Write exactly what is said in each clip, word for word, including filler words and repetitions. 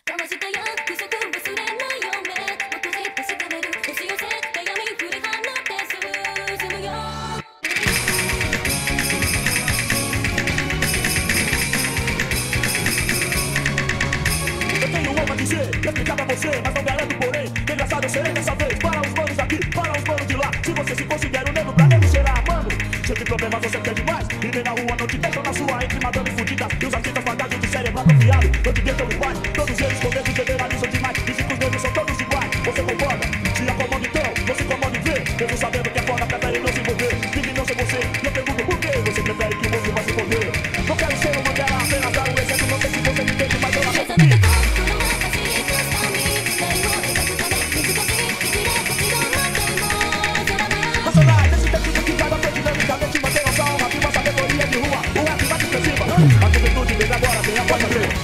Explicar pra você, mas não garanto, porém engraçado eu serei dessa vez. Para os manos daqui, para os manos de lá. Se você se considera um negro, pra nego será mano. Cheio de problemas, você quer demais. E vem na rua, não te deixam na sua entre madame fudidas. E os artistas bagagem de cérebro atrofiado. Não te deixam iguais, todos eles com medo generalizam demais. Dizem que os negros são todos iguais. Você concorda? Se acomoda então, não se incomoda em ver. Mesmo sabendo que é foda, prefere não se envolver. Vive não ser você, e eu pergunto por que você prefere que o mundo vá se foder. Não quero ser uma Mandela, apenas dar um exemplo. Não sei se você me entende, mas eu não sei comigo. A juventude desde agora tem a voz a ver.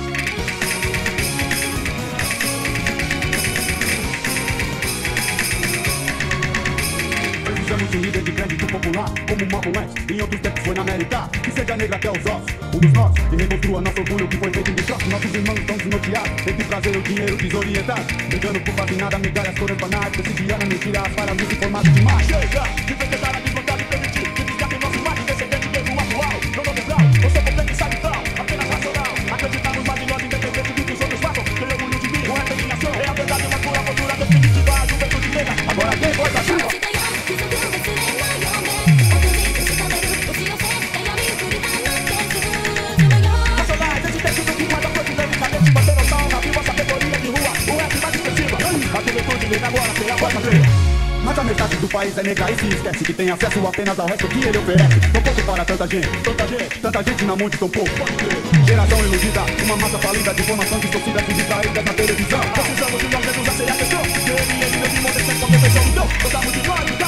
Precisamos de um líder de crédito popular, como Malcolm X, em outros tempos foi na América. Que seja negra até os ossos, um dos nossos, que reconstrua nosso orgulho que foi feito em destroço. Nossos irmãos estão desnorteados, entre prazer o dinheiro desorientado, brigando por quase nada, migalhas, cores banais, cotidiana, mentira, as paradas informadas demais. Chega, de vez tentar a desvantagem permitir, que desgaste nossa imagem, descendente mesmo atual. Não não grau, eu sou completo e sabe tal, apenas racional. Acreditamos mais em nós, independente do que os outros façam. Tenho orgulho de mim, com essa eliminação é a verdade, uma pura postura definitiva, a juventude negra. Agora quem pode achar? Mas a metade do país é negra e se esquece que tem acesso apenas ao resto que ele oferece. Tão pouco para tanta gente, tanta gente, tanta gente na mão de tão pouco. Geração iludida, uma massa falida de informação distorcida e distraída na televisão. Precisamos de nós mesmos, essa é a questão. Que ele, ele, ele, ele, ele, ele, ele, ele, então, gostamos de nós.